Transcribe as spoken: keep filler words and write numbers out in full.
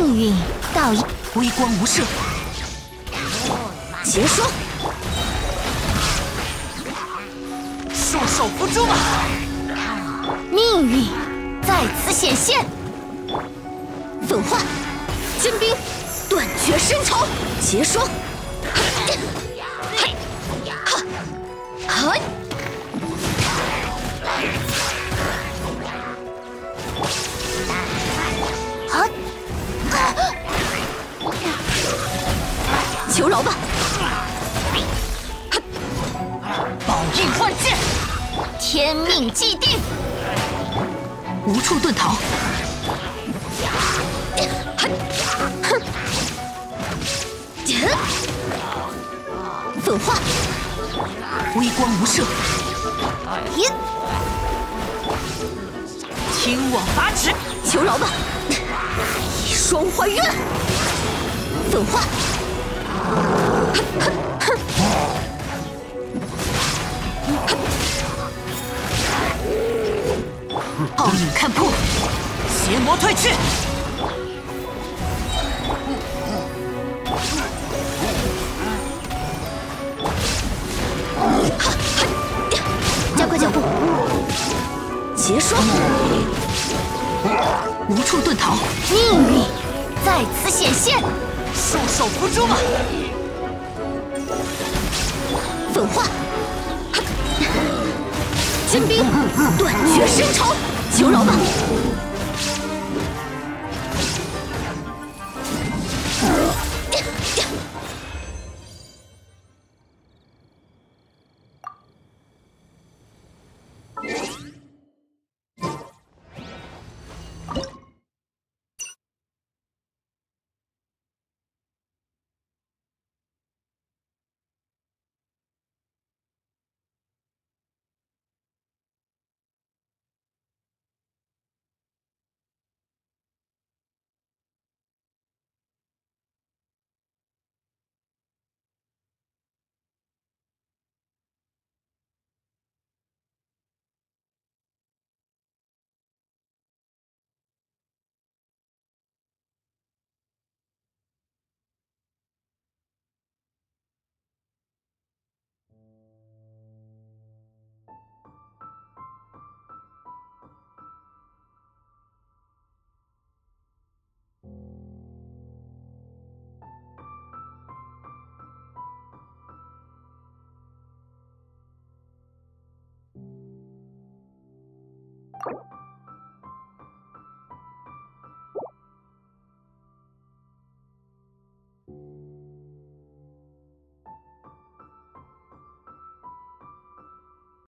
命运到一， 微光无射， 结霜， 束手无诛吧！ 命运在此显现，粉化，真冰，断绝深仇，结霜，嘿，哈，嘿。 求饶吧！ 宝印换剑， 天命既定， 无处遁逃。 哼！粉化， 微光无射， 引， 天网八尺， 求饶吧！双还愿，粉化。 奥影看破，邪魔退去。 加快脚步，结霜， 无处遁逃。 命运在此显现， 束手无诛吧！ 粉化，真冰，断绝深仇，求饶吧！